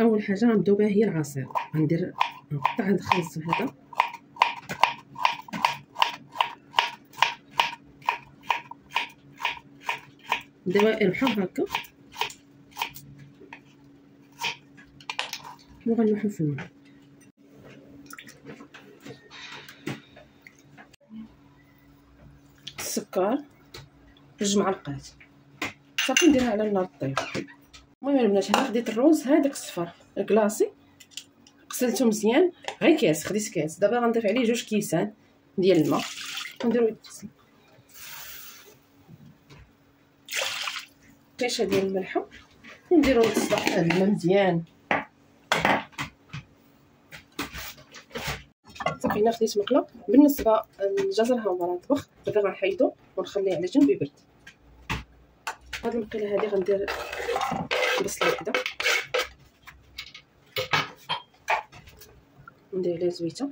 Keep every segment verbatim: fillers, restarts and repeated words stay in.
اول حاجه غنبداو بها هي العصير. غندير نقطع هاد الخبز هذا دوائر بحال هكا وغنلوحو في الماء. السكر جوج معلقات صافي نديرها على النار طيب. المهم البنات هنا خديت الروز هذاك الصفر الكلاصي غسلته مزيان غير كاس، خديت كاس. دابا غنضيف عليه جوج كيسان ديال الماء ونديرو يتغسل. كيشه ديال الملحه ونديرو يتصبح الماء مزيان. صافي هنا خديت مقله. بالنسبه للجزر ها هو راه طبخ، دابا غنحيدو ونخليه على جنب يبرد. هاد المقله هادي غندير بصله وحده ندير عليها زويته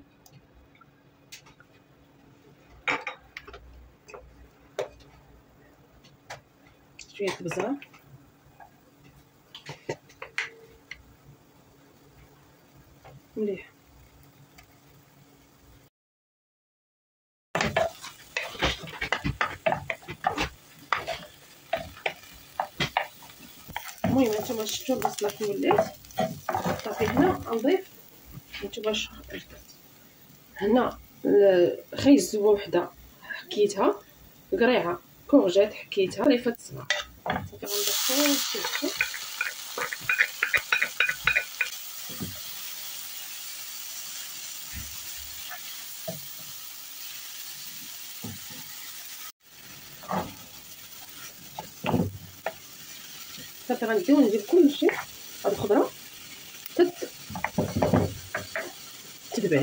شويه البزار مليح. المهم هانتوما شفتوا البصله كي ولات صافي. هنا غنضيف هانتوما هنا خيز زبوه وحده حكيتها، قريعه كورجيت حكيتها، ريفه صغار. صافي غنضيف كلشي صافي. غنديو ندير كلشي هاد الخضره تت تدبل.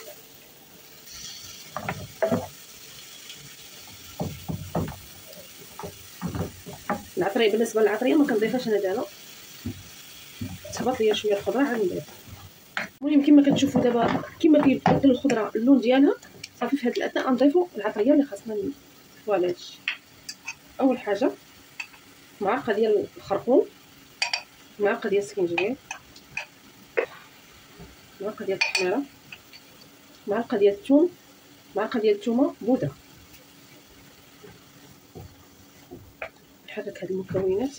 العطريه بالنسبه للعطريه ما كنضيفهاش انا دابا، تهبط ليا شويه الخضره عاد نضيف. المهم كما كتشوفوا دابا كما كيبدل الخضره اللون ديالها صافي. في هاد الاثناء غنضيفوا العطريه اللي خاصنا نضيفوها لهادشي. اول حاجه معلقه ديال الخرقوم، معلقه ديال السكينجبير، معلقه ديال التحميره، معلقه ديال الثوم، معلقه ديال الثومه بودره. نحرك هاد المكونات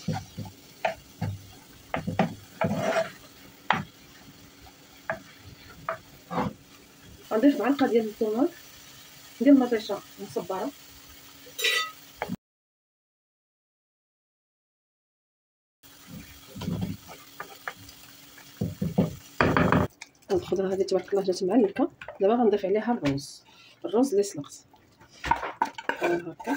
غنضيف معلقه ديال الطوماط ديال المطيشه مصبره، هاد الخضره هذه تبارك الله جات معلكه. دابا غنضيف عليها الرز، الرز اللي سلقت هكا.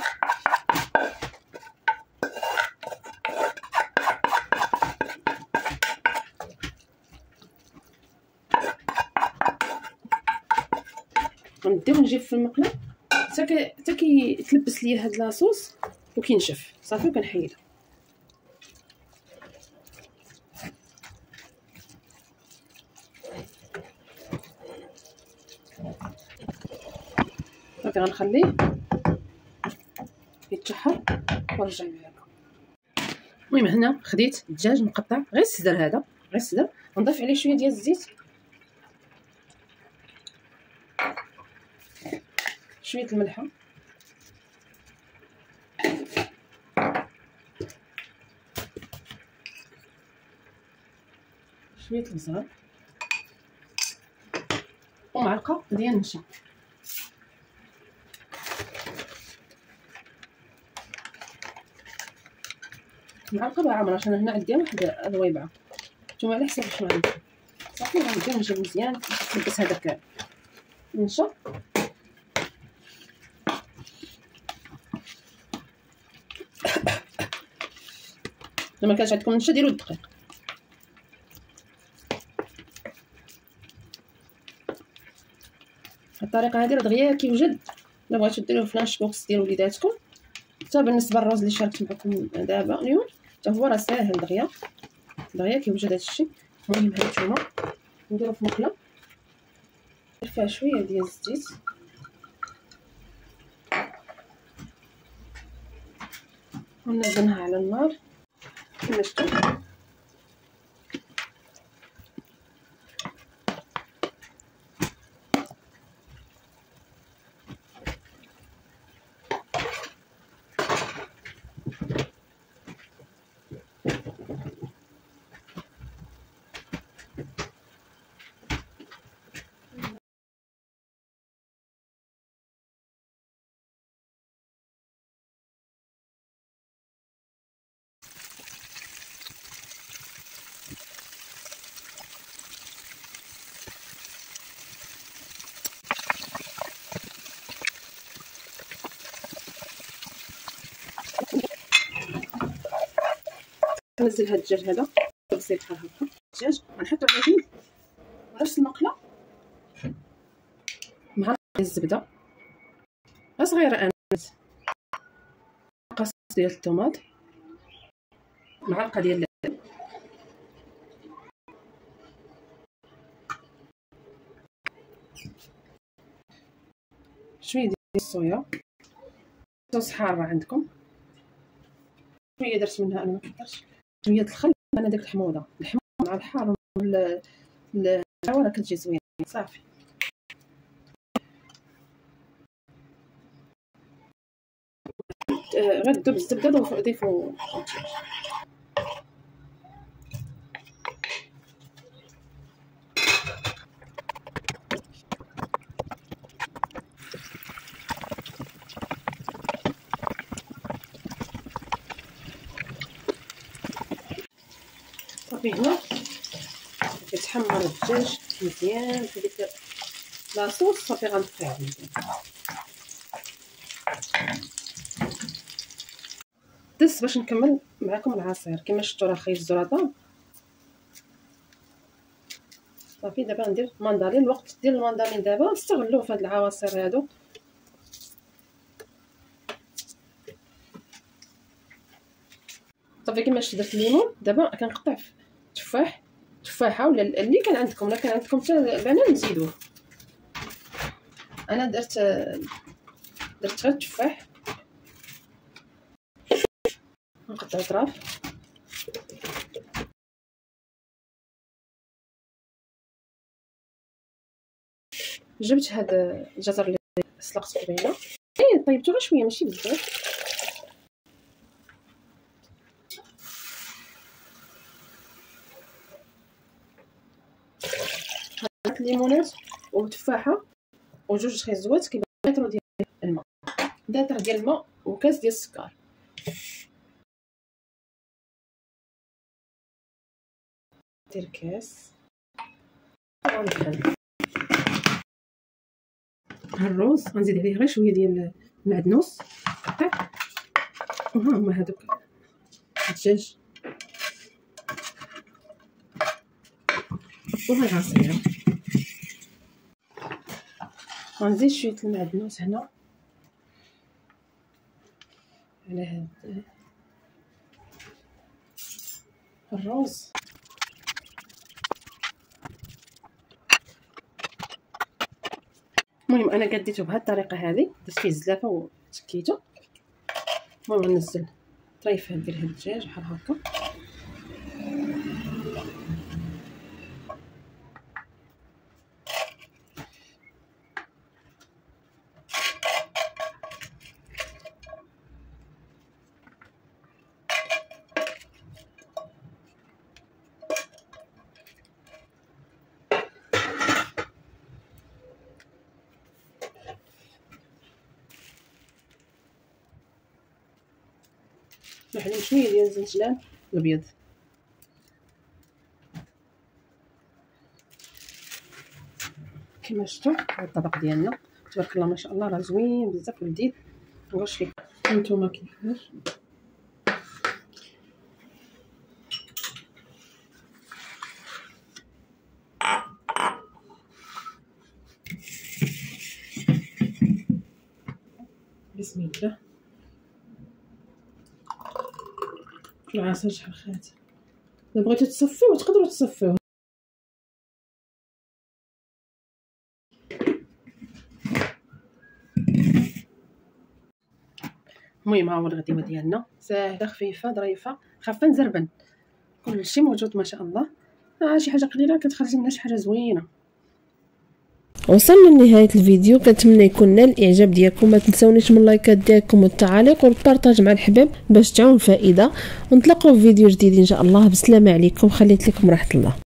غنديو نجيب في المقله حتى حتى كيتلبس ليا هاد لاصوص وكينشف صافي وكنحيدو. صافي غنخليه يتشحر ونرجع لكم. المهم هنا خديت الدجاج مقطع غير الصدر، هذا غير الصدر. نضيف عليه شويه ديال الزيت، شويه الملحه، شويه البزار ومعلقه ديال النشا. معلقه بعامره عشان هنا عندي واحد الرويبعه، نتوما على حسب شنو عندكم. صافي غنبدا نجيب مزيان نلبس هذاك النشا. الا ما كانش عندكم نشا ديروا الدقيق. الطريقه هذه راه دغيا كيوجد، الا بغيتو ديروه في لانش بوكس ديالو وليداتكم. حتى بالنسبه للرز اللي شاركت معكم دابا اليوم حتى هو راه ساهل دغيا دغيا كيوجد هادشي. المهم هاد الثومه نديرو في مقله ندير فيها شويه ديال الزيت ونزلناها على النار كما شفتوا. غنزل هاد الدجاج هذا بسيط بحال هكا. الدجاج غنحطو على جنب نفس المقله مع الزبده غير صغيره، انا قص ديال الطوماط، معلقه ديال شويه ديال الصويا، صوص حاره عندكم شويه درت منها، انا ما كثرتش، شويه الخل، انا داك الحموضه الحموضه مع الحار الحاره كتجي زوينه صافي. غير دوب الزبده ضيفوا صافي. هنا كيتحمر الدجاج مزيان في ديك لاصوص، صافي غنطفيها مزيان. دز باش نكمل معكم العصير. كما شفتوا راه خرج الزرادة صافي. دابا ندير ماندالين. الوقت ديال الماندالين دابا نستغلوه في هاد العواصر هادو. صافي كما شفتوا درت الليمون. دابا كنقطع تفاح تفاحه ولا اللي كان عندكم، الا كان عندكم حتى البنان نزيدوه. انا درت درت غير التفاح، نقطع اطراف. جبت هاد الجزر اللي سلقت قبيله، ايه طيبته غير شويه ماشي بزاف. هاد الليمونات وتفاحه وجوج خيزوات كيبقى لتر ديال الماء، لتر ديال الماء وكاس ديال السكر. ندير كاس غنطحن الروز، غنزيد عليه غير شويه ديال المعدنوس قطع، وها هما هادوك الدجاج وها العصير. غنزيد شويه المعدنوس هنا على هاد الروز. المهم انا قديته بهذه الطريقه هذه، درت فيه الزلافه وتكيته. المهم غنزل طريفه ديال هاد الدجاج بحال هكا. نحل شويه ديال الزنجلان الابيض. كما شفتوا هذا الطبق ديالنا تبارك الله ما شاء الله راه زوين بزاف ولذيذ. واش فيك نتوما كيفاش؟ بسم الله. العصير شحال خات. الا بغيتو تصفيوه تقدروا تصفيوه. المهم ها هو الغديوه ديالنا ساهله خفيفه ظريفه خافه نزربن، كلشي موجود ما شاء الله. آه شي حاجه قليله كتخرج منها شي حاجه زوينه. وصلنا لنهايه الفيديو، كنتمنى يكون نال الاعجاب ديالكم. ما تنساونيش من اللايكات ديالكم والتعاليق والبارطاج مع الحباب باش تعاون الفائده. ونتلاقاو في فيديو جديد ان شاء الله. بسلامه عليكم، خليت لكم راحه الله.